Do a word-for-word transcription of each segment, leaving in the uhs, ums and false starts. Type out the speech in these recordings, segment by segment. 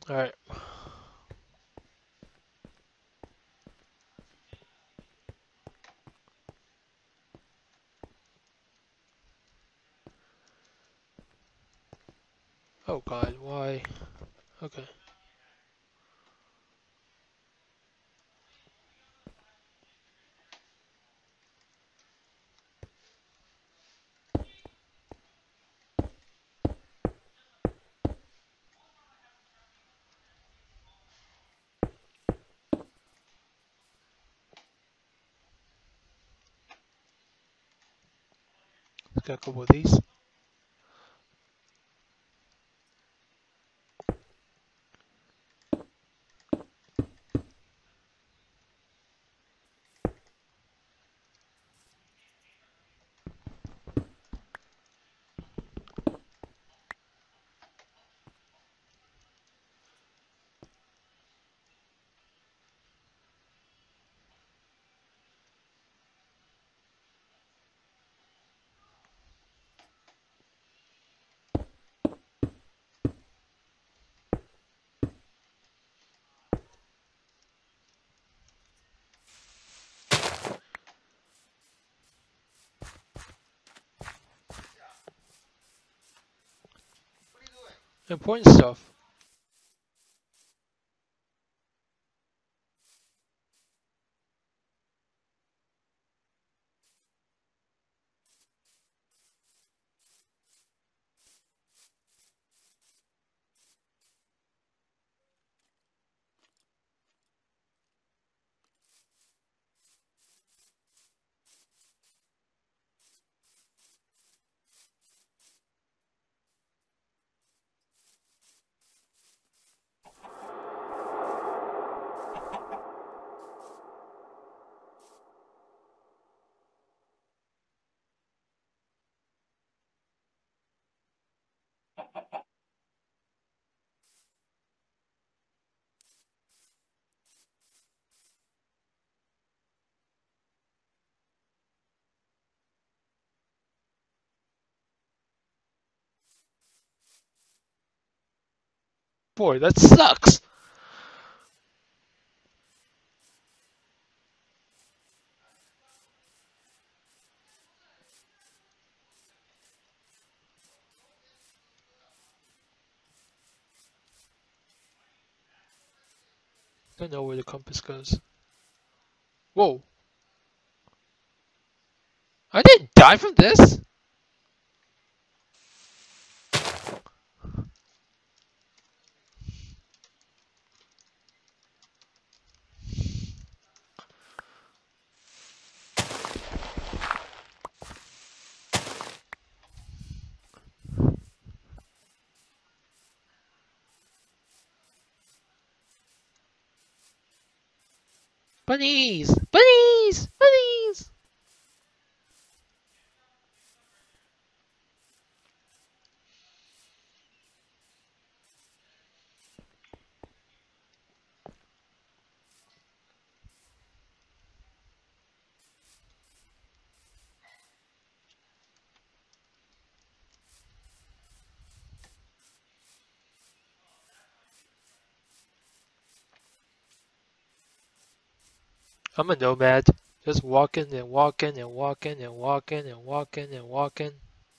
Alright. Oh god, why? Okay. Let's get a couple of these. Important stuff. Boy, that sucks! Don't know where the compass goes. Whoa! I didn't die from this! Bunnies! Bunnies! Bunnies! I'm a nomad. Just walking and walking and walking and walking and walking and walking.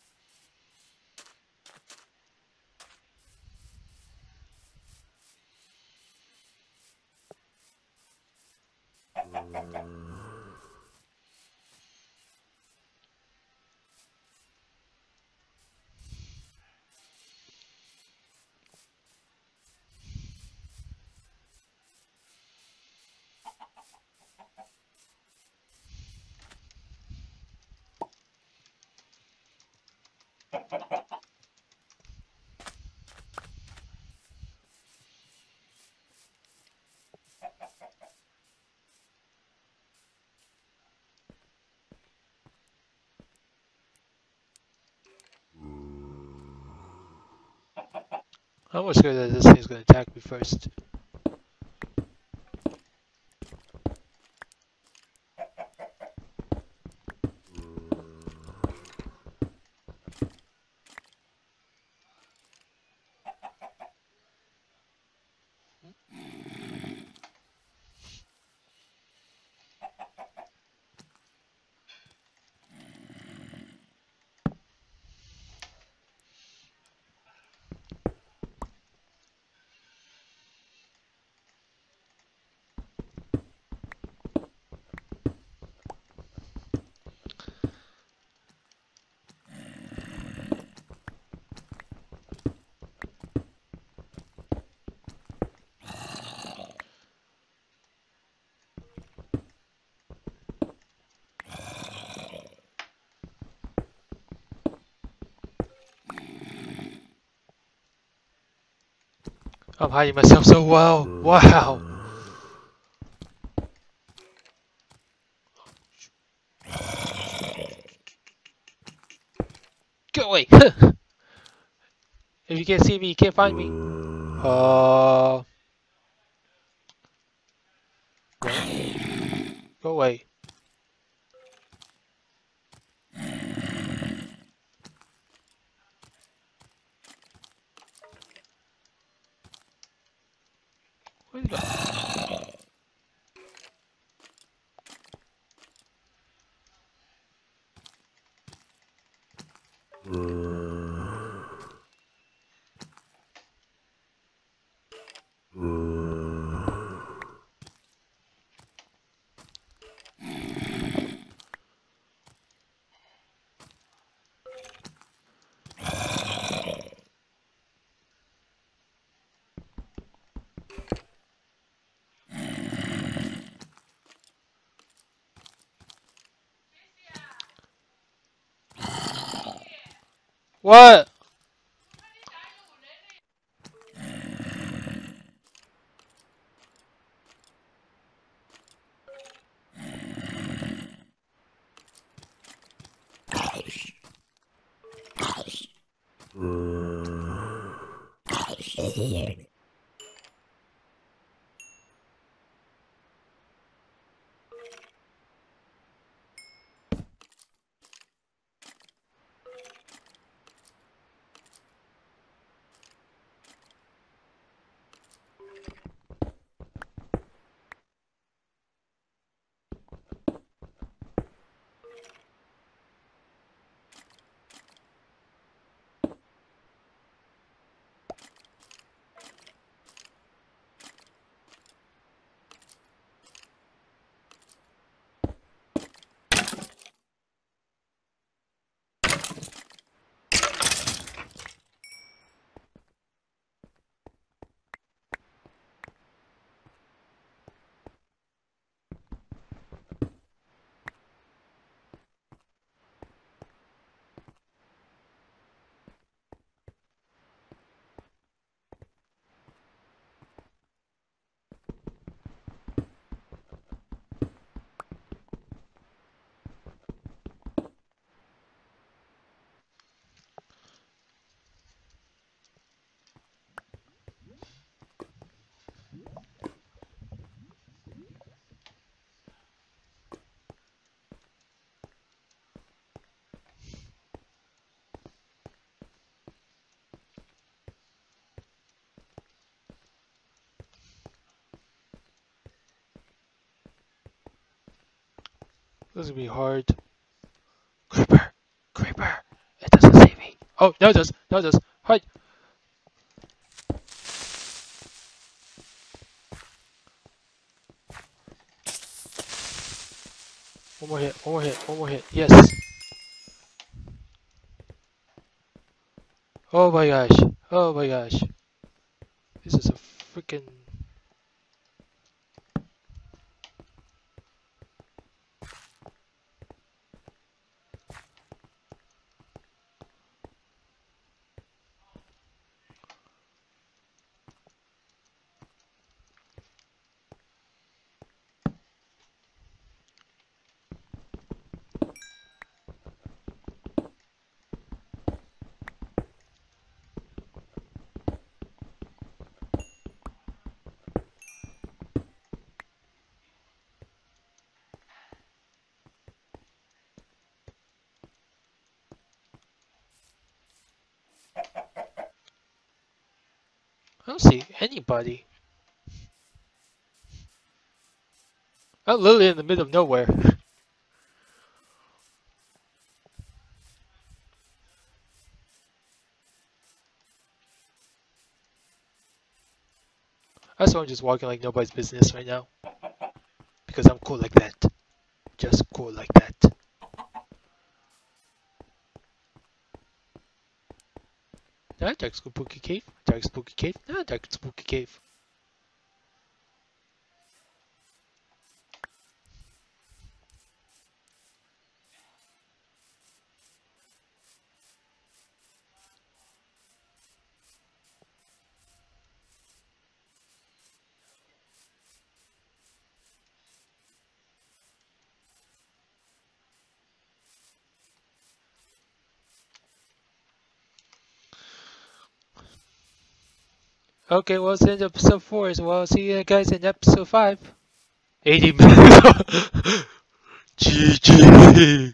I'm almost scared that this thing's gonna attack me first. I'm hiding myself so well. Wow. Go away. If you can't see me, you can't find me. Uh. No. Go away. Where'd you go? What? This is gonna be hard. Creeper! Creeper! It doesn't save me. Oh, no it does. No it does. Hide! One more hit. One more hit. One more hit. Yes! Oh my gosh. Oh my gosh. This is a freaking... I don't see anybody. I'm literally in the middle of nowhere. That's why I'm just walking like nobody's business right now. Because I'm cool like that. Just cool like that. Ah, dark spooky cave. Dark spooky cave. Ah, dark spooky cave. Okay, well, it's in episode four as well. See you guys in episode five. eighty minutes. G G.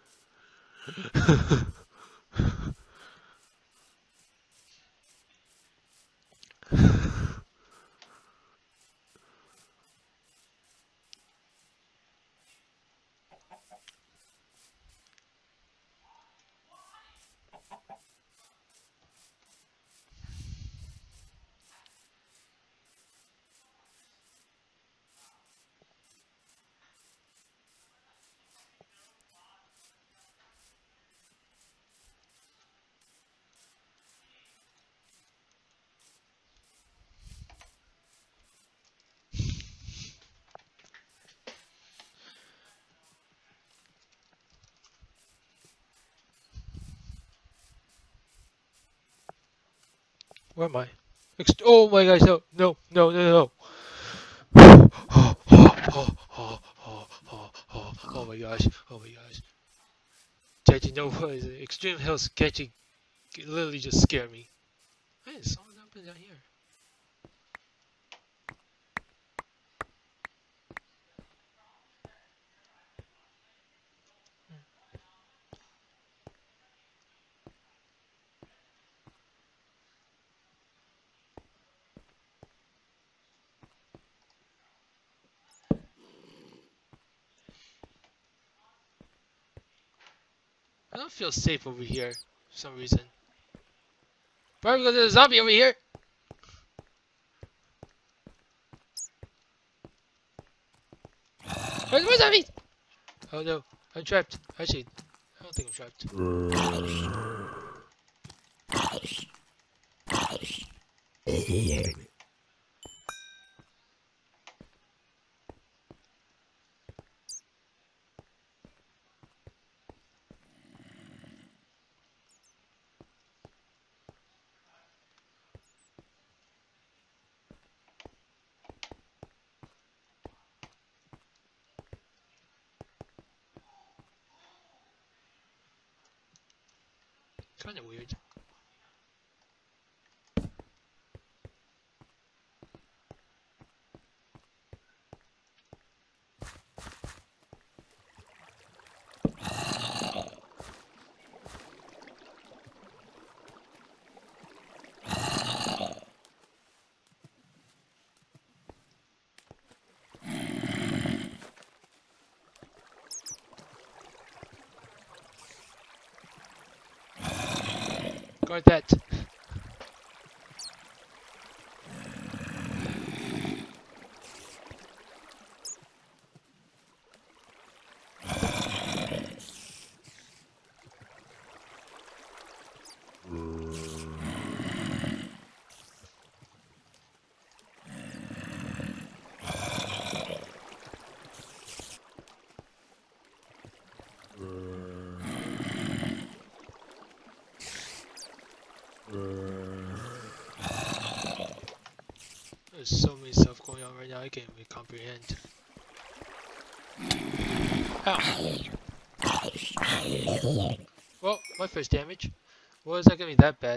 Where am I? Ext oh my gosh, no, no, no, no, no. Oh, oh, oh, oh, oh, oh, oh, oh my gosh, oh my gosh. Did you know what is it? Extreme Hill sketching literally just scared me. Hey, there's someone up and down here. I don't feel safe over here for some reason. Probably because there's a zombie over here. There's more zombies! Oh no, I'm trapped. Actually, I don't think I'm trapped. Kinda weird. Guard that. There's so many stuff going on right now, I can't even comprehend. Ow. Well, my first damage. Well, it's not gonna be that bad.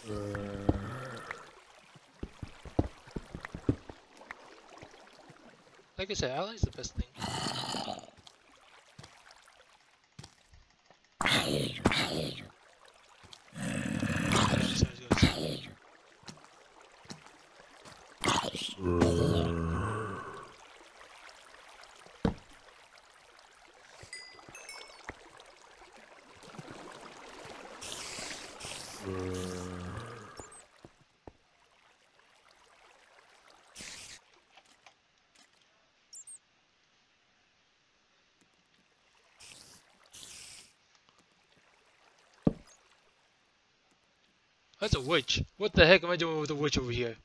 Like I said, ally is the best thing. That's a witch. What the heck am I doing with a witch over here?